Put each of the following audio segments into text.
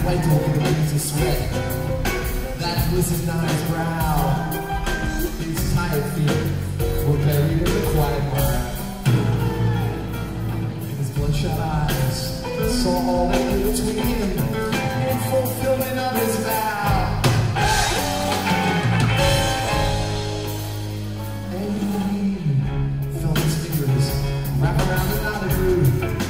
white over the beads of sweat that glistened on his brow. His tired feet were buried in the quiet mire. And his bloodshot eyes saw all that lay between him in fulfillment of his vow. And he felt his fingers wrap around the knotted root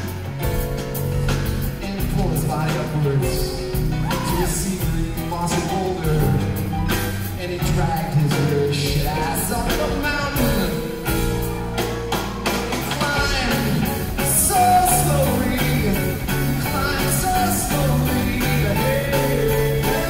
and pull his body upwards to a sea-green mossy boulder, and he dragged his rich ass up the mountain. He climbed so slowly, climbed so slowly. Hey, hey,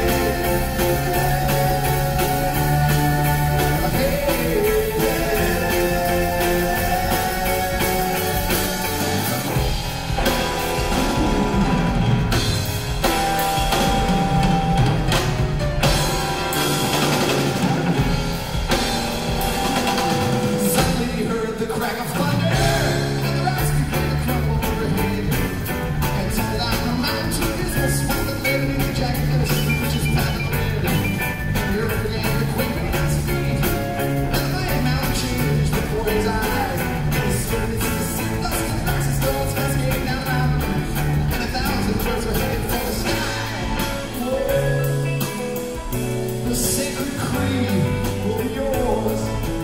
the crack of thunder, and the rocks began to crumble overhead. And told out the mountain to business, one that led in the jacket and a suit which is patent red. And the earth began to quake beneath his feet, and the mighty mountain changed before his eyes. His spirits to see dust and cracks and stones cascading down the mountain, and 1,000 birds were headed for the sky. Whoa, the sacred creed will be yours.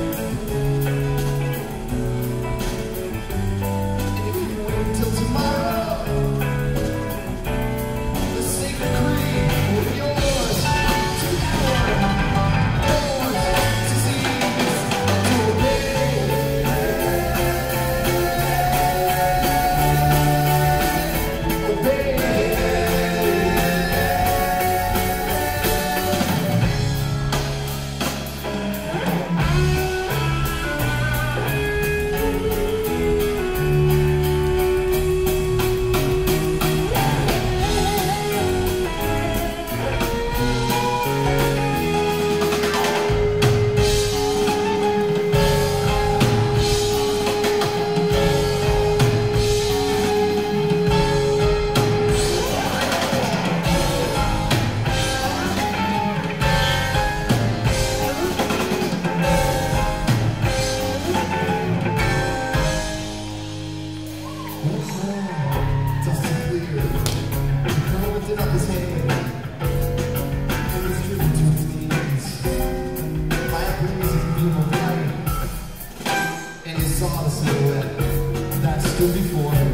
Before him,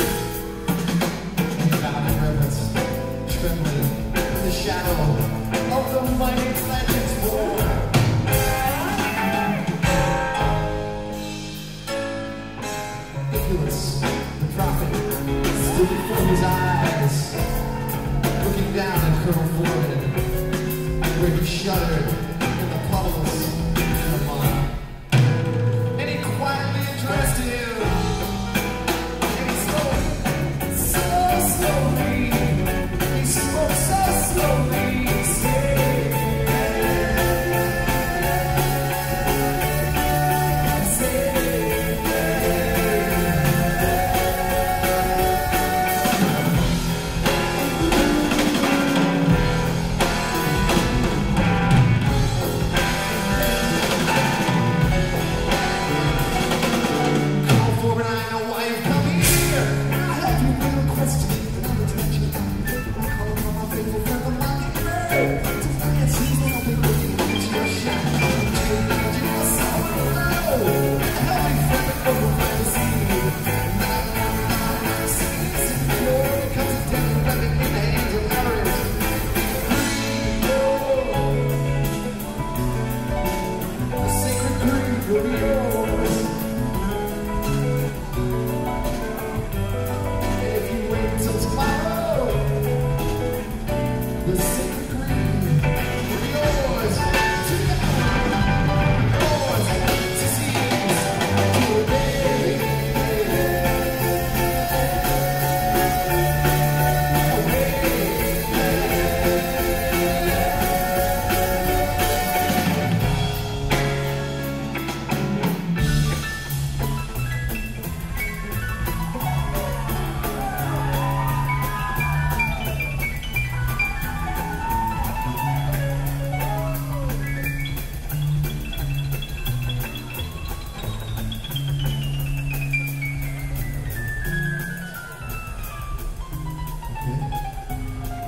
he found in reverence, trembling in the shadow of the mighty Atlantic's war. Nicholas, the prophet, stood before his eyes, looking down at Colonel Forehead, where he shuddered in the puddles in the mud. And he quietly addressed him.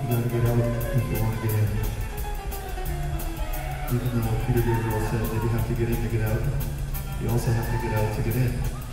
gotta get out if you want to get in. Even though Peter Gabriel said that you have to get in to get out, you also have to get out to get in.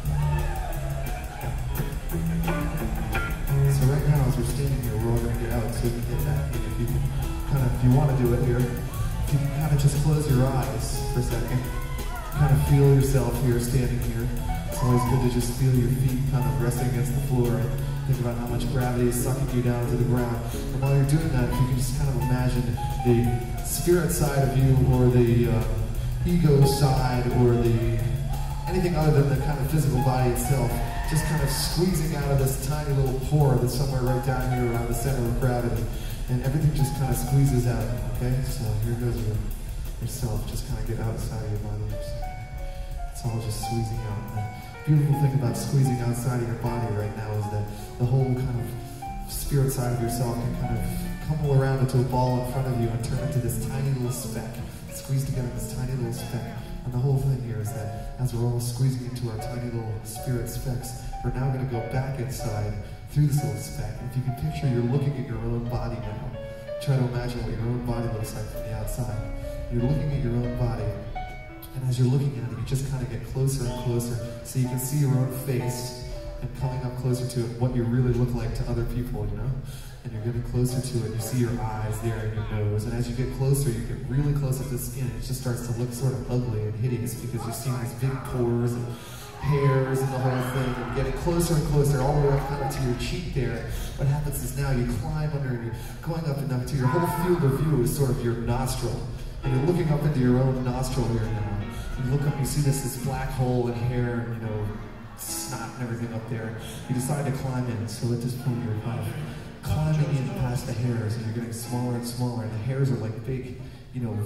So right now, as we're standing here, we're all gonna get out so we can get back in. If you if you want to do it here, if you can kind of just close your eyes for a second, kind of feel yourself here, standing here. It's always good to just feel your feet kind of resting against the floor. Think about how much gravity is sucking you down to the ground. And while you're doing that, if you can just kind of imagine the spirit side of you, or the ego side, or anything other than the kind of physical body itself, just kind of squeezing out of this tiny little pore that's somewhere right down here around the center of gravity. And everything just kind of squeezes out, okay? So here goes yourself. Just kind of get outside of your body. It's all just squeezing out. And the beautiful thing about squeezing outside of your body right now is that the whole kind of spirit side of yourself can kind of crumble around into a ball in front of you and turn into this tiny little speck. Squeeze together this tiny little speck. And the whole thing here is that as we're all squeezing into our tiny little spirit specks, we're now going to go back inside through this little speck. If you can picture you're looking at your own body now, try to imagine what your own body looks like from the outside. You're looking at your own body, and as you're looking at it, you just kind of get closer and closer so you can see your own face, and coming up closer to it, what you really look like to other people, you know? And you're getting closer to it, you see your eyes there and your nose, and as you get closer, you get really close to the skin, it just starts to look sort of ugly and hideous because you're seeing these big pores and hairs and the whole thing, and getting closer and closer all the way up kind of to your cheek there. What happens is now you climb under and you're going up and up to your whole field of view is sort of your nostril. And you're looking up into your own nostril here now. You look up, you see this black hole and hair and, you know, snot and everything up there. You decide to climb in, so at this point you're kind of climbing in past the hairs, and you're getting smaller and smaller, and the hairs are like big, you know,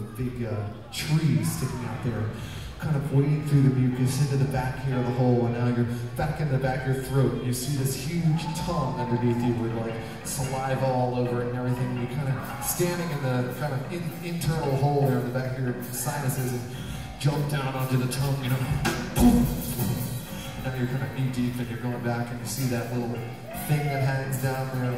trees sticking out there, kind of wading through the mucus into the back here of the hole, and now you're back in the back of your throat, and you see this huge tongue underneath you with like saliva all over it and everything, and you're kind of standing in the kind of internal hole there in the back of your sinuses, and jump down onto the tongue, you know, boom. And now you're kind of knee deep, and you're going back, and you see that little thing that hangs down there,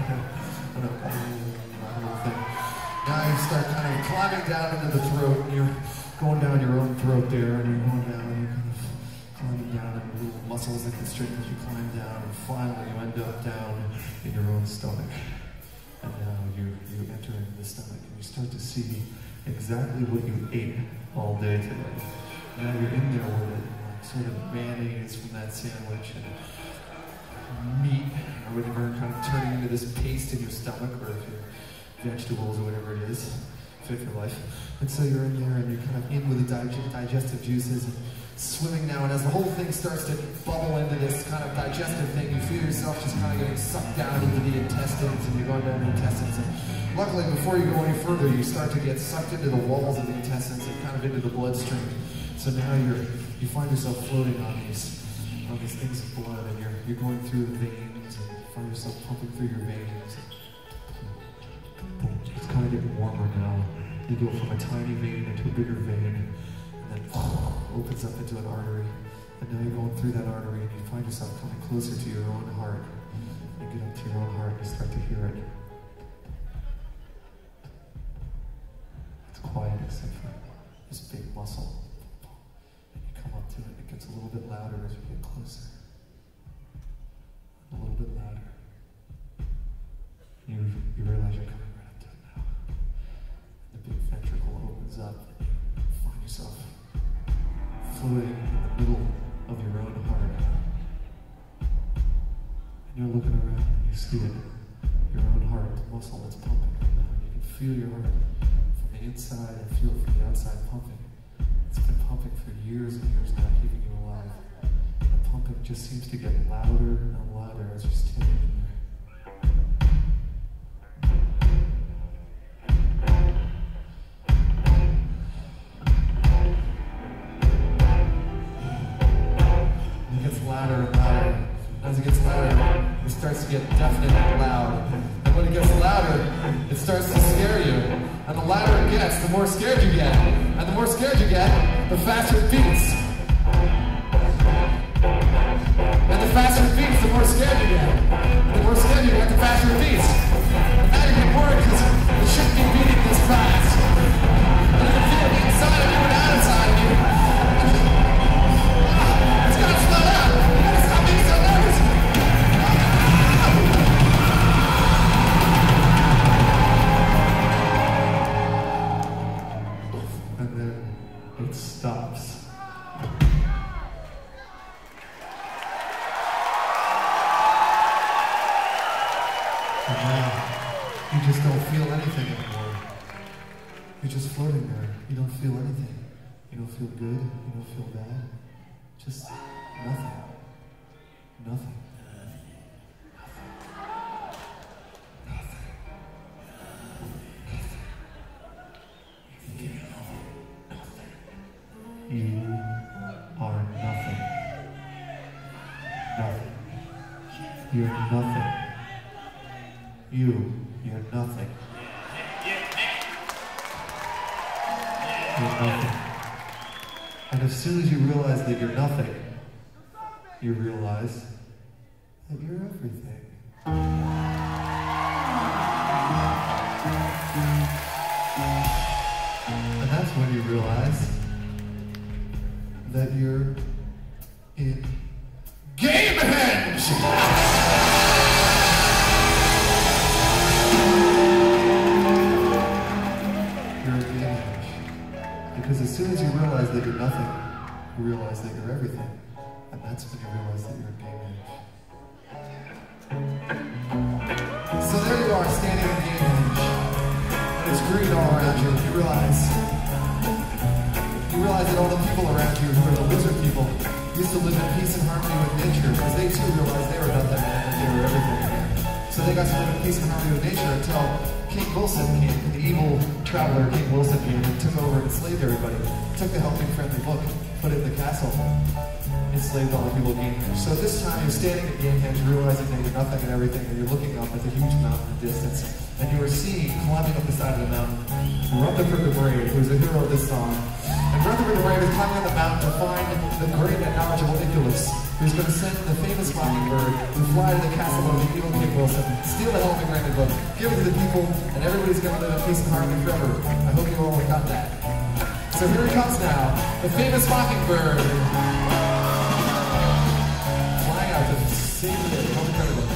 Now you start kind of climbing down into the throat, and you're going down your own throat there, and you're going down, and you're kind of climbing down, and the little muscles that constrict as you climb down, and finally you end up down in your own stomach. And now you enter into the stomach, and you start to see exactly what you ate all day today. Now you're in there with it, like sort of mayonnaise from that sandwich, and meat, or whatever, kind of turning into this paste in your stomach, or if you're vegetables or whatever it is, fit for life. And so you're in there, and you're kind of in with the digestive juices, and swimming now, and as the whole thing starts to bubble into this kind of digestive thing, you feel yourself just kind of getting sucked down into the intestines, and you're going down the intestines, and luckily before you go any further, you start to get sucked into the walls of the intestines and kind of into the bloodstream. So now you find yourself floating on these things of blood, and you're going through the veins, and you find yourself pumping through your veins. It's kind of getting warmer now. You go from a tiny vein into a bigger vein, and then opens up into an artery. And now you're going through that artery, and you find yourself coming closer to your own heart. You get up to your own heart, and you start to hear it. It's quiet except for this big muscle. And you come up to it, and it gets a little bit louder as you get closer. A little bit louder. You realize you're coming right up to it now. The big ventricle opens up, and you find yourself floating in the middle of your own heart. And you're looking around, and you see it, your own heart, the muscle that's pumping right now. You can feel your heart from the inside and feel it from the outside pumping. It's been pumping for years and years now, keeping you alive. And the pumping just seems to get louder and louder as you're standing in there. Louder and louder. As it gets louder, it starts to get deafening and loud. And when it gets louder, it starts to scare you. And the louder it gets, the more scared you get. And the more scared you get, the faster it beats. And the faster it beats, the more scared you get. And the more scared you get, the faster it beats. And now you get more You just don't feel anything anymore. You're just floating there. You don't feel anything. You don't feel good. You don't feel bad. Just nothing. Nothing. You are nothing. Nothing. You're nothing. You're nothing. You're nothing. And as soon as you realize that you're nothing, you realize that you're everything. And that's when you realize that you're in Gamehenge! You're in Gamehenge. Because as soon as you realize that you're nothing, you realize that you're everything. And that's when you realize that you're in Gamehenge. So there you are, standing in Gamehenge. And it's green all around you. You realize that all the people around you who are the lizard people used to live in peace and harmony with nature, because they too realized they were nothing and they were everything again. So they got to live in peace and harmony with nature until King Wilson came, the evil traveler King Wilson came and took over and enslaved everybody. Took the helping friendly book, put it in the castle, enslaved all the people of Gamehenge. So this time you're standing at Gamehenge, realizing that you're nothing and everything, and you're looking up at the huge mountain in the distance, and you are seeing, climbing up the side of the mountain, Rutherford the Brave, who's the hero of this song. And Rutherford the Brave is climbing up the mountain to find the great and knowledgeable Iculus, who's going to send the famous mockingbird to fly to the castle of the evil King Wilson, steal the helping friendly book, give it to the people, and everybody's going to live in peace and harmony forever. I hope you all got that. So here he comes now, the famous mockingbird. Flying out to save the helping friendly book.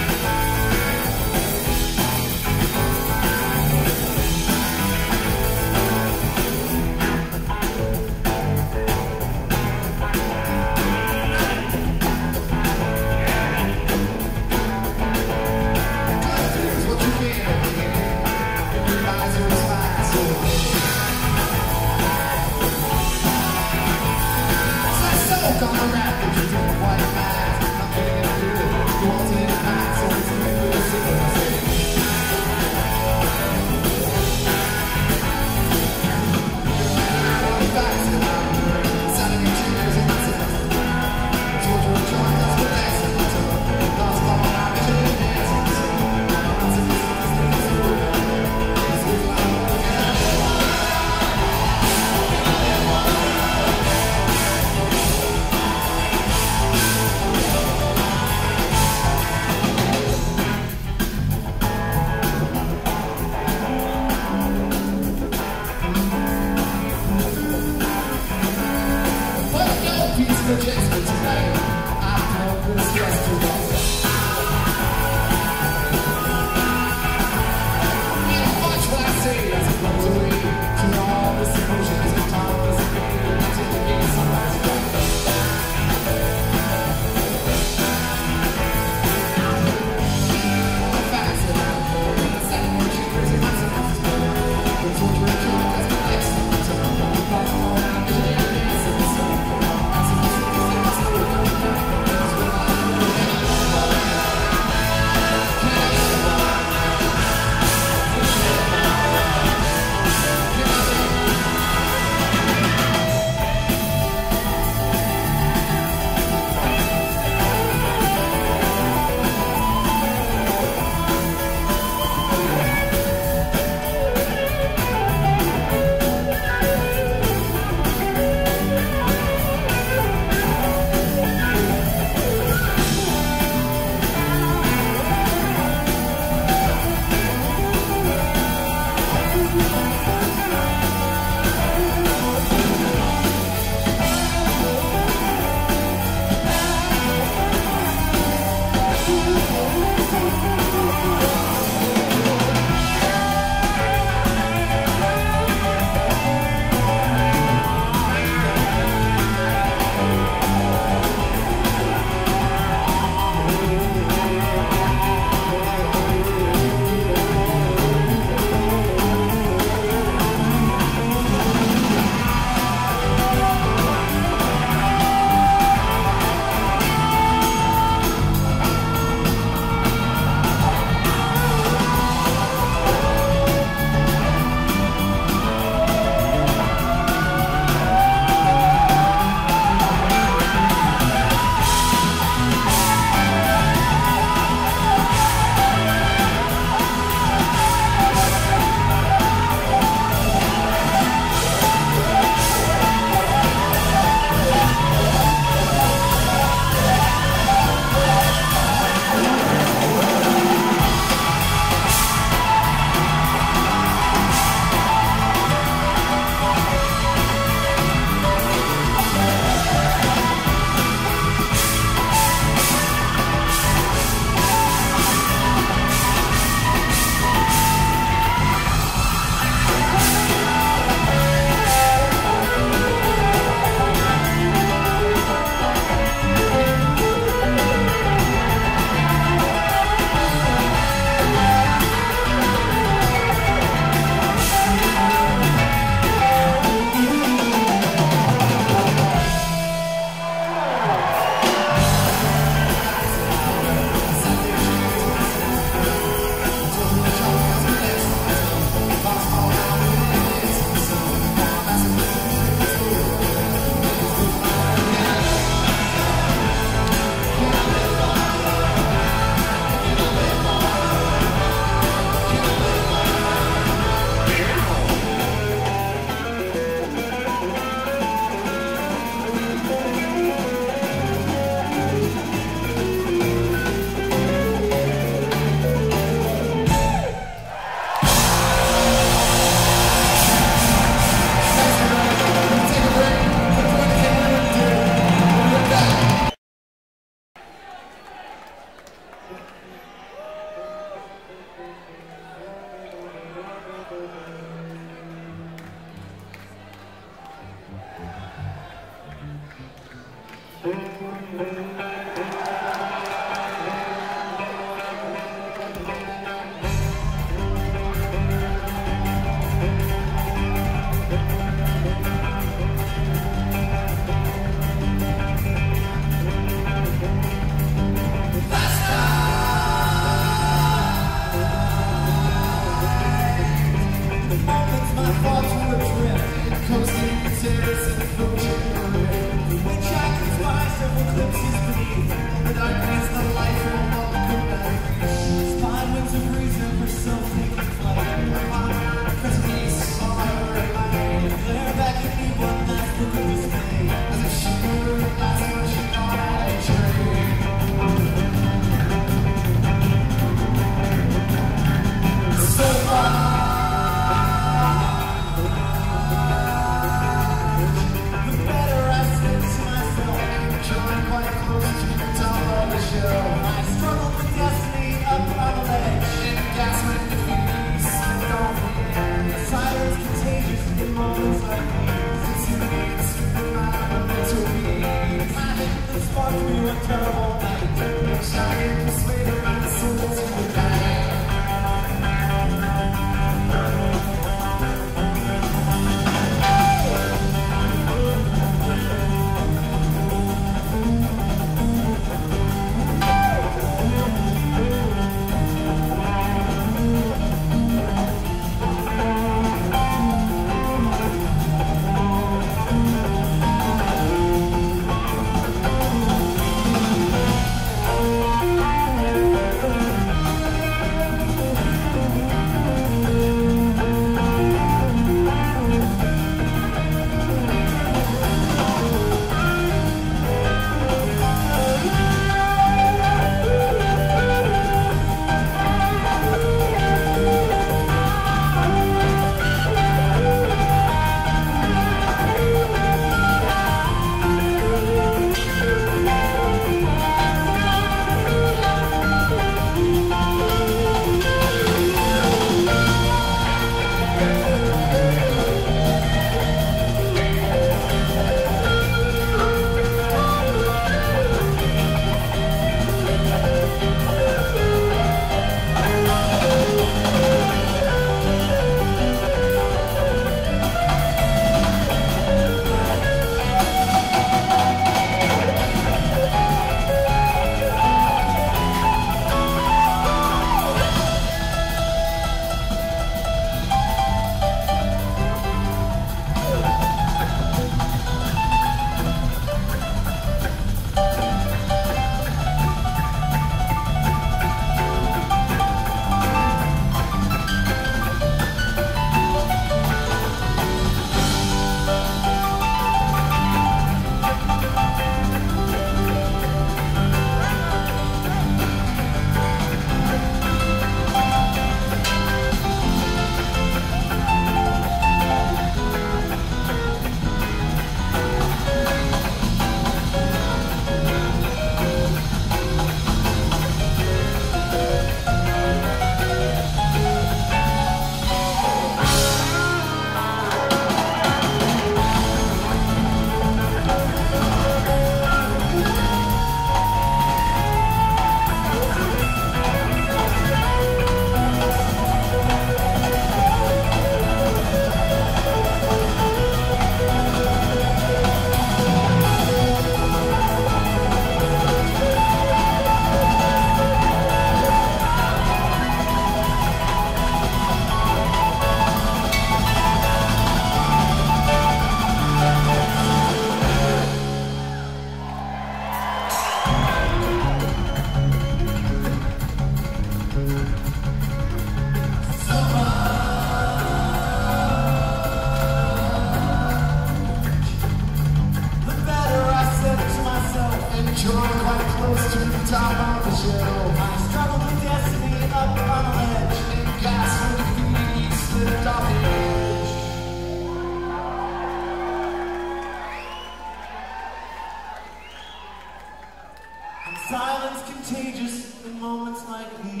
Silence contagious in moments like these.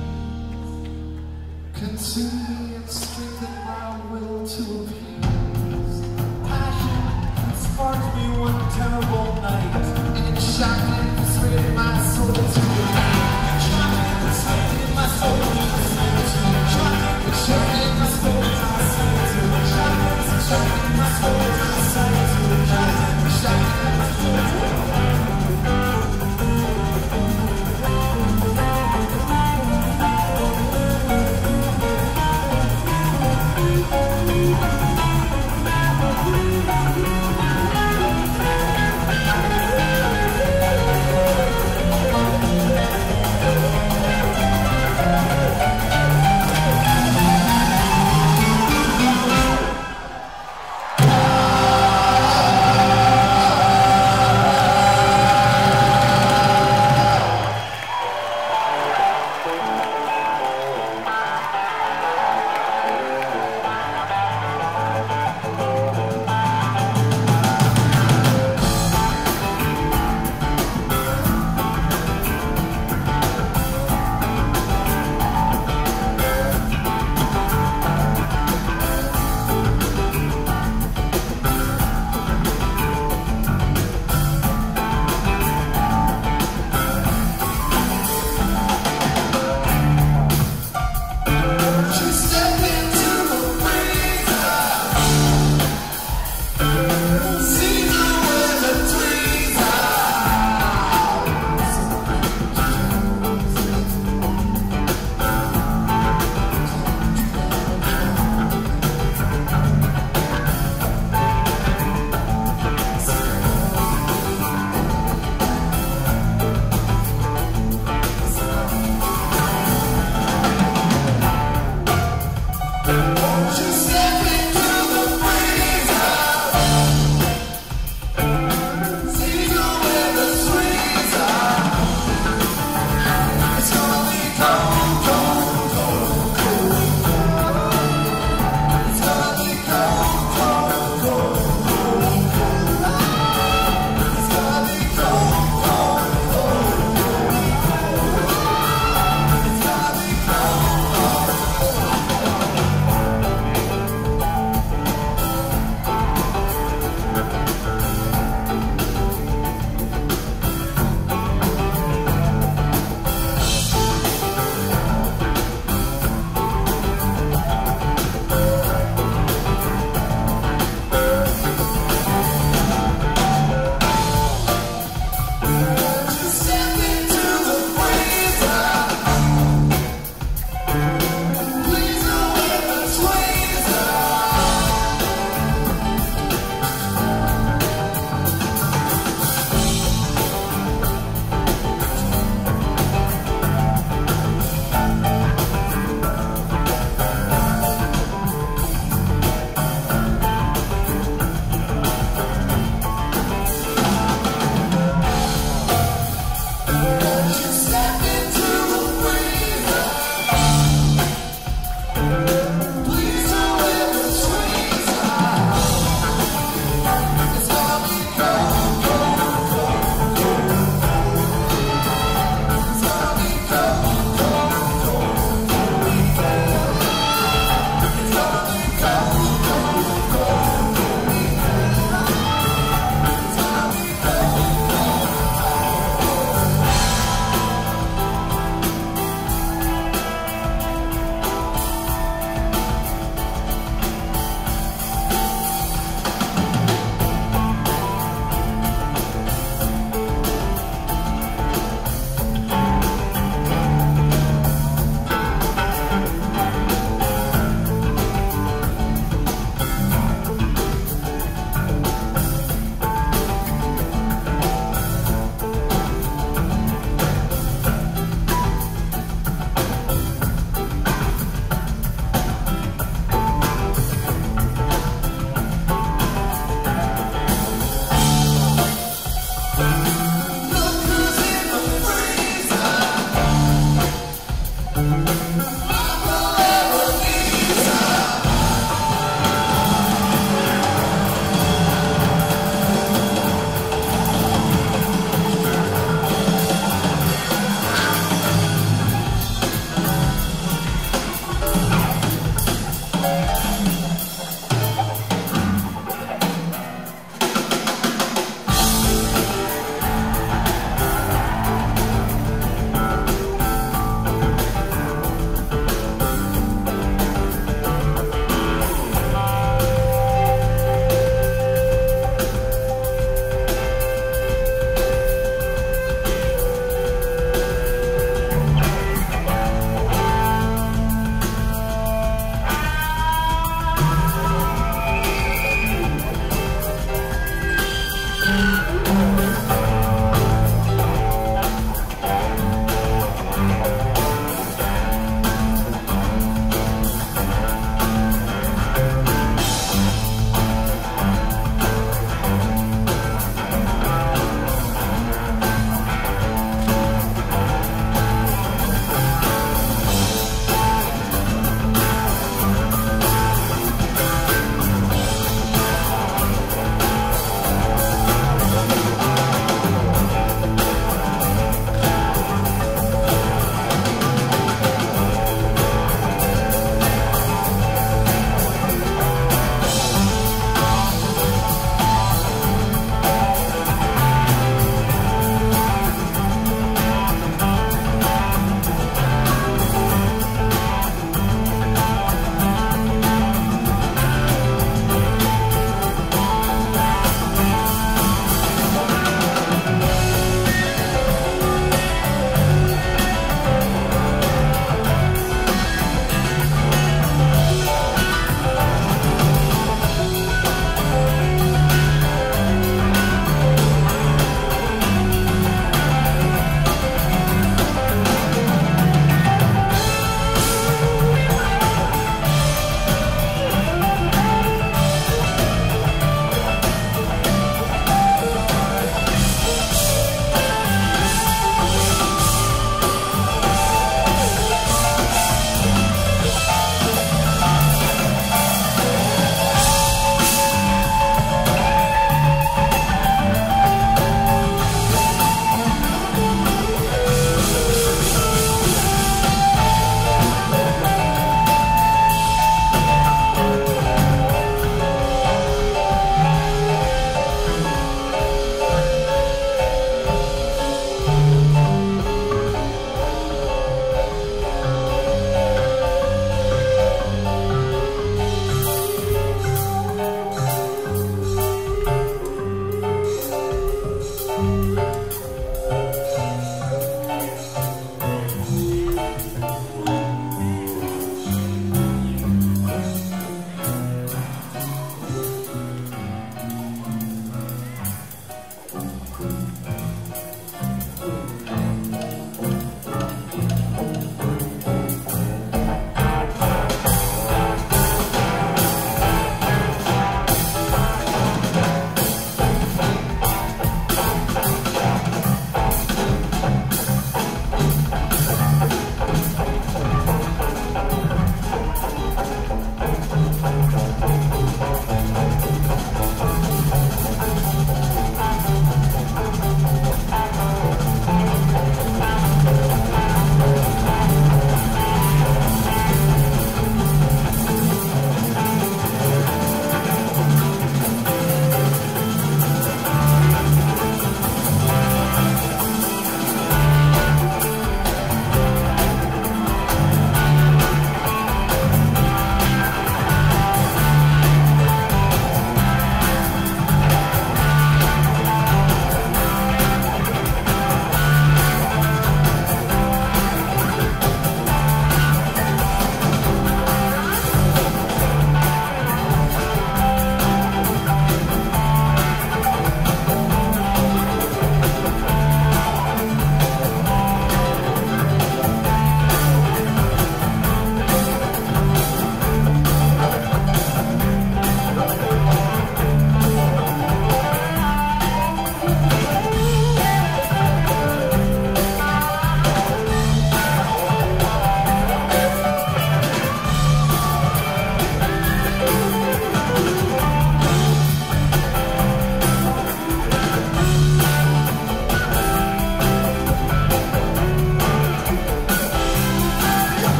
Consume me and strengthen my will to appease. Passion sparks me one terrible night. It shot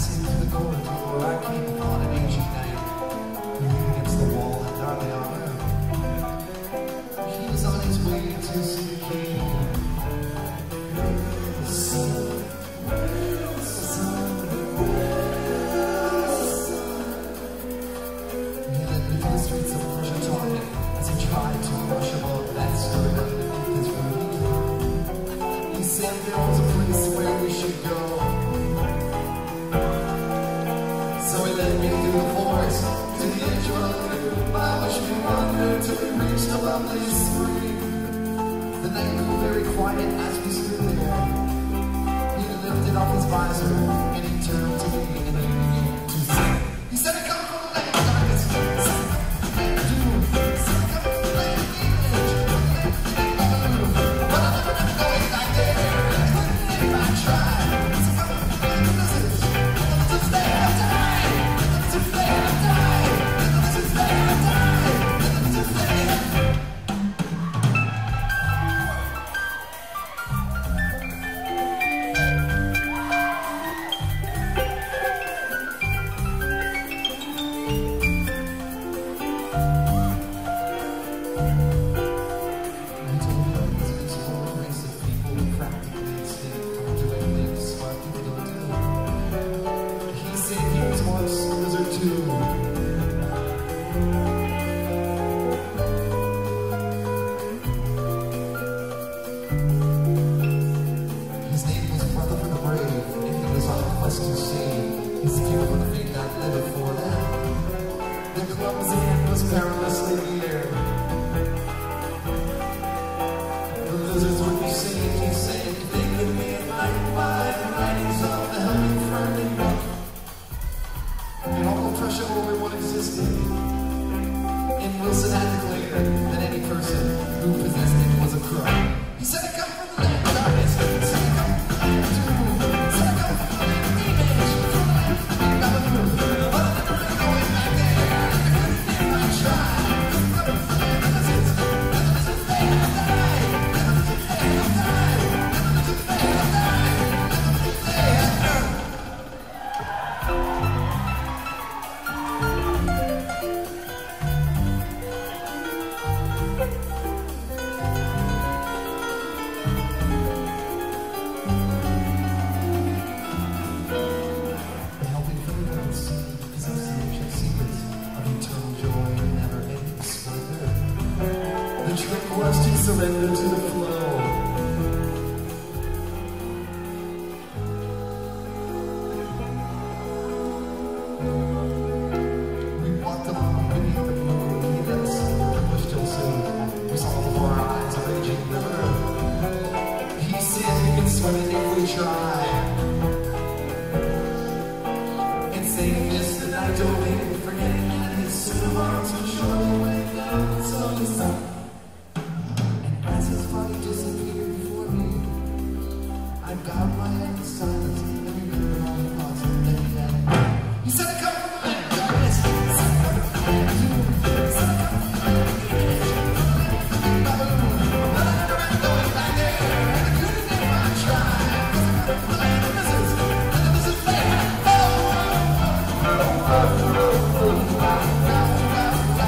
Passing through the corridor, I came upon an ancient knight leaning against the wall in gnarly armor. He was on his way to see the king. He led me through the streets of Persia Target as he tried to rush above that stood underneath his roof. He said there was a place where we should go. So he led me through the forest to the edge of a lagoon by which we wandered till we reached a lovely spring. The night grew very quiet as we stood there. He lifted off his visor and he turned to me and he began to sing. He said, "I come from the land of darkness, son of the land of doom, son, I come from the land of image, from the land of doom. But I'll never going back there. I couldn't if I tried. So I come from the land of lizards, and the lizards there have died, and the lizards there have died, and the lizards there have died, and the lizards there have died." Surrender to the flow. We walked along beneath the moon. He let us push till soon. We saw before our eyes a raging river. He said we could swim it if we try. And saying this, the night dove in, forgetting that his suit of arms would surely weigh down its own sun. Disappeared before me. I bowed my head in silence and remembered all the thoughts that he had. He said, "I come from the land of darkness, son, I come from the land of doom, son, I come from the land of image, from the land of baboon. But I never am going back there, and I couldn't if I tried, 'cause I come from the land of lizards, and the lizards there." Oh, oh, oh, oh, oh, oh, oh, oh, oh, oh, oh, oh, oh,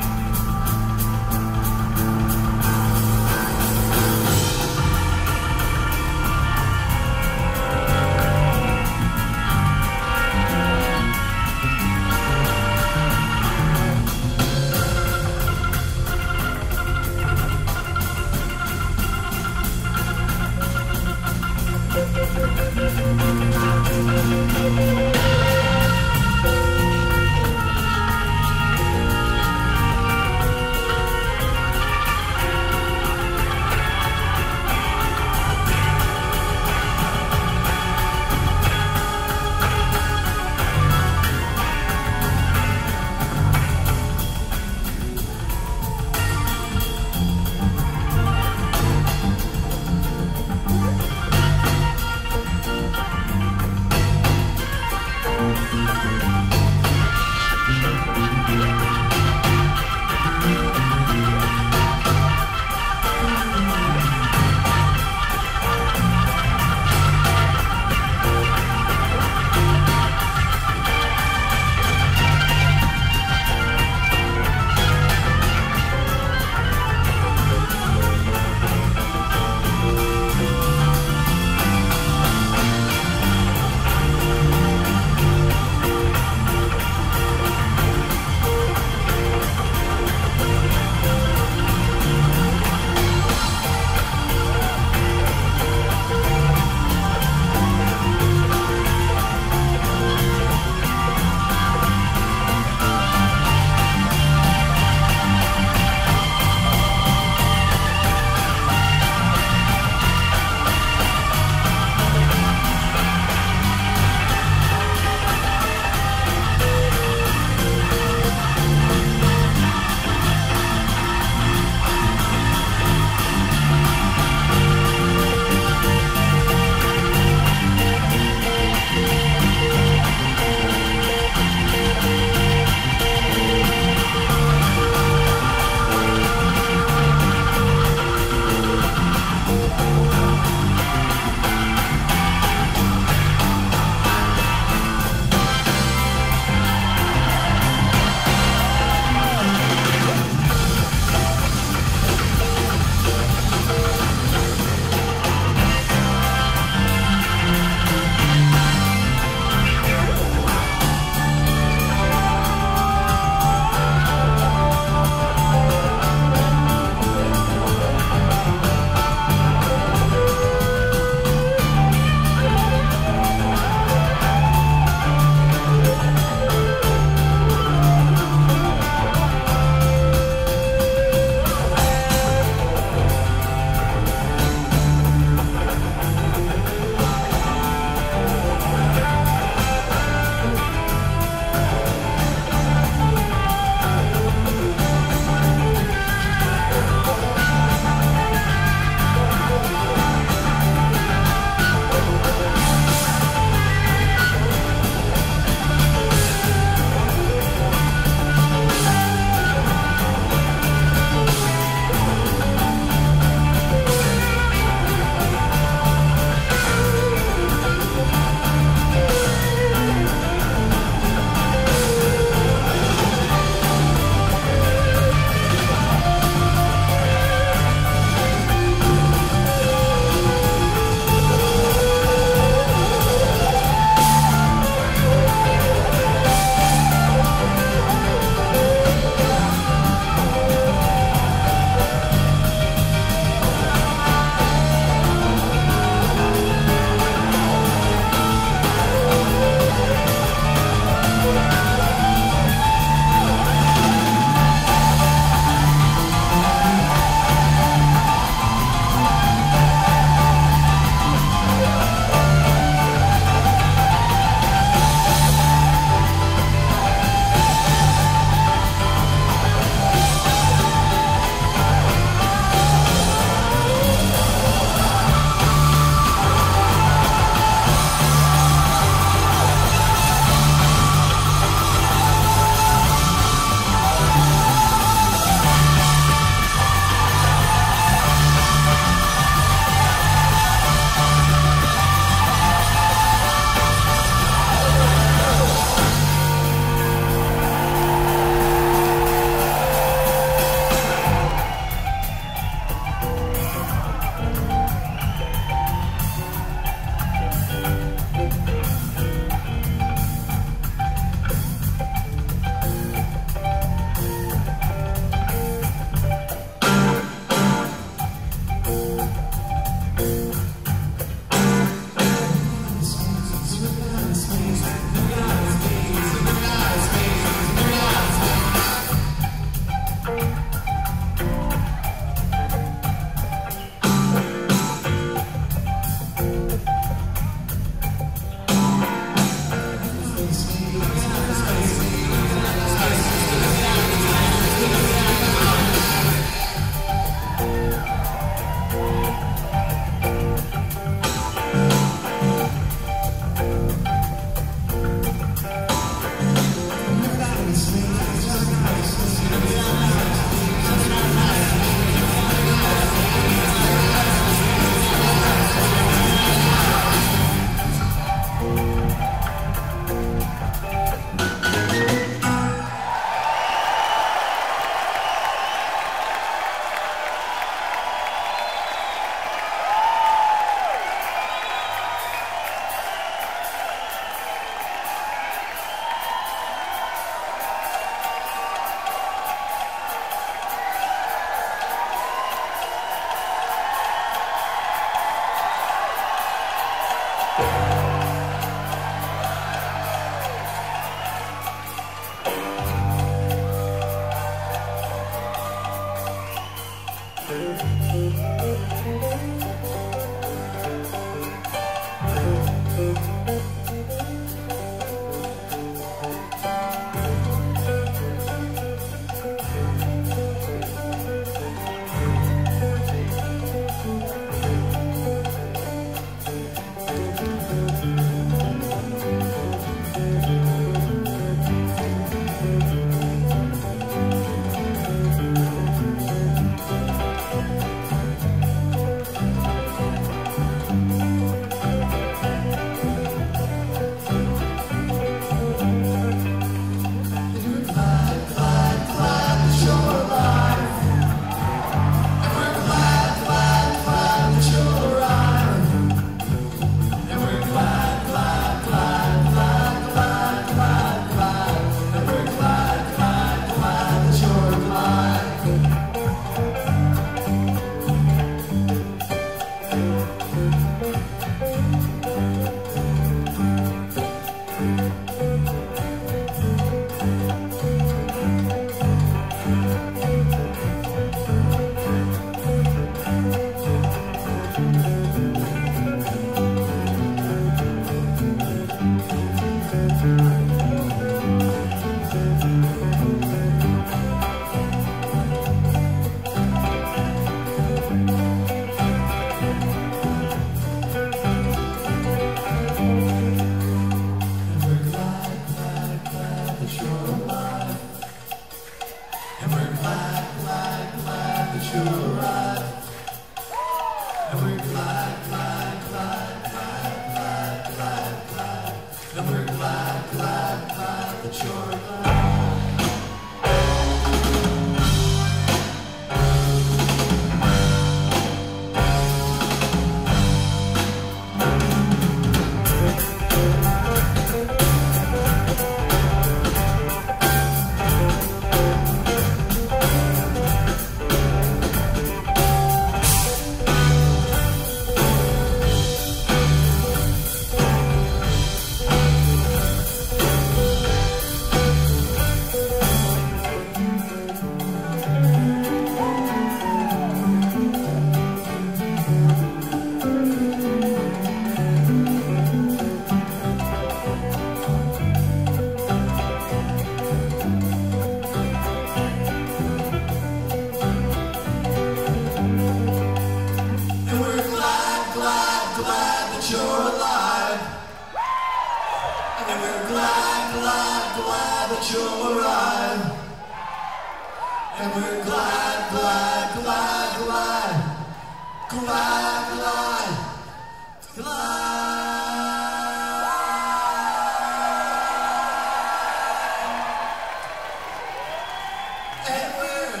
And we're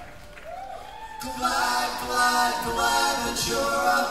glad that you're up.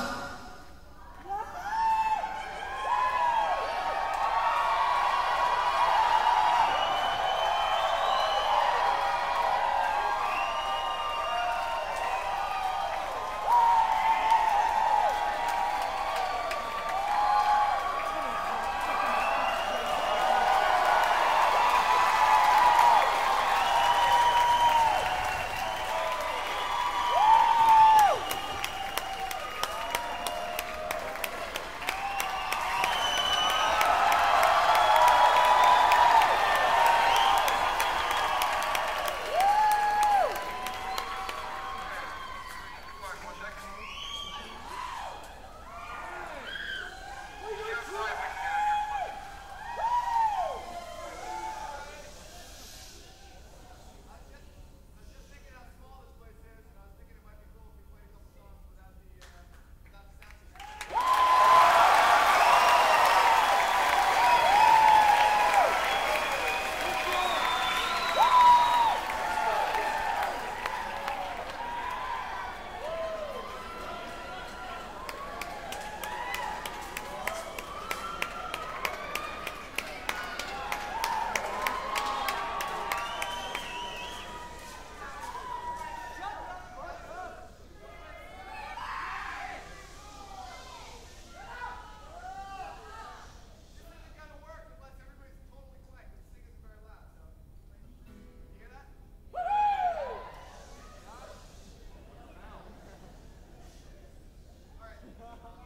Ha ha ha!